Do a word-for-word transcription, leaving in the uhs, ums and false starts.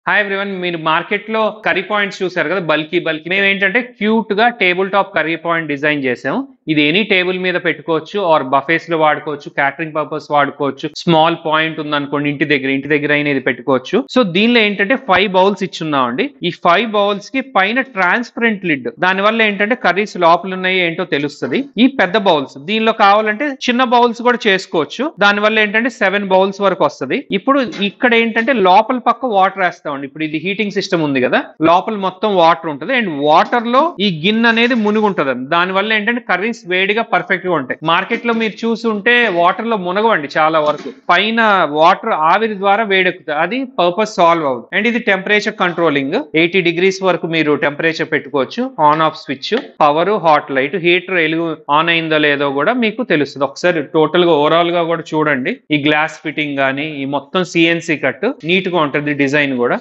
Hi everyone, మీరు market లో curry points చూసారు కదా, బల్కీ బల్కీ. మేము ఏంటంటే క్యూట్ గా table top curry point design చేసాం. ఇది ఎనీ టేబుల్ మీద పెట్టుకోవచ్చు, ఆర్ బఫేస్ లో వాడుకోవచ్చు, క్యాటరింగ్ పర్పస్ వాడుకోవచ్చు. స్మాల్ పాయింట్ ఉంది అనుకోండి, ఇంటి దగ్గర ఇంటి దగ్గర అయినా ఇది పెట్టుకోవచ్చు. సో దీనిలో ఏంటంటే ఫైవ్ బౌల్స్ ఇచ్చున్నామండి. ఈ ఫైవ్ బౌల్స్ కి పైన ట్రాన్స్పరెంట్ లిడ్, దాని వల్ల ఏంటంటే కర్రీస్ లోపల ఉన్నాయి ఏంటో తెలుస్తుంది. ఈ పెద్ద బౌల్స్ దీనిలో కావాలంటే చిన్న బౌల్స్ కూడా చేసుకోవచ్చు. దాని వల్ల ఏంటంటే సెవెన్ బౌల్స్ వరకు వస్తుంది. ఇప్పుడు ఇక్కడ ఏంటంటే లోపల పక్క వాటర్ వేస్తాం. ఇప్పుడు ఇది హీటింగ్ సిస్టమ్ ఉంది కదా, లోపల మొత్తం వాటర్ ఉంటుంది అండ్ వాటర్ లో ఈ గిన్నె అనేది మునిగి ఉంటది. దాని వల్ల ఏంటంటే కర్రీస్ వేడిగా పర్ఫెక్ట్ గా ఉంటాయి. మార్కెట్ లో మీరు చూసి ఉంటే వాటర్ లో మునగవండి చాలా వరకు, పైన వాటర్ ఆవిరి ద్వారా వేడెక్కుతుంది. అది పర్పస్ సాల్వ్ అవుతుంది. అండ్ ఇది టెంపరేచర్ కంట్రోలింగ్, ఎయిటీ డిగ్రీస్ వరకు మీరు టెంపరేచర్ పెట్టుకోవచ్చు. On off switch, power, hot light, heater ఎలుగు ఆన్ అయిందో లేదో కూడా మీకు తెలుస్తుంది. ఒకసారి టోటల్ గా ఓవరాల్ గా కూడా చూడండి. ఈ గ్లాస్ ఫిట్టింగ్ గానీ, ఈ మొత్తం సిఎన్సి కట్ నీట్ గా ఉంటుంది. డిజైన్ కూడా